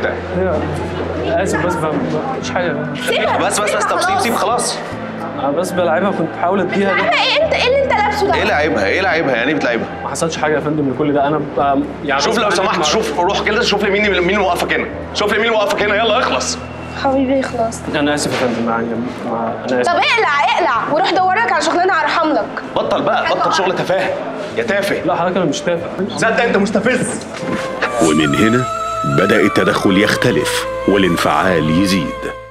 الشارع. اسف بس مفيش حاجه. بس طب سيب خلاص. بس بلعبها كنت بحاول اديها. لعبها ايه؟ انت ايه اللي انت لابسه ده؟ ايه لعبها يعني بتلعبها؟ ما حصلش حاجه يا فندم من كل ده. انا يعني شوف لو سمحت، شوف روح كده شوف لي مين اللي واقفك هنا. شوف لي مين اللي واقفك هنا، يلا اخلص. حبيبي خلاص. انا اسف يا فندم يعني انا اسف. طب اقلع وروح دور لك على شغلانه ارحم لك. بطل شغل تفاهه يا تافه. لا حضرتك انا مش تافه. صدق انت مستفز. ومن هنا بدأ التدخل يختلف والانفعال يزيد.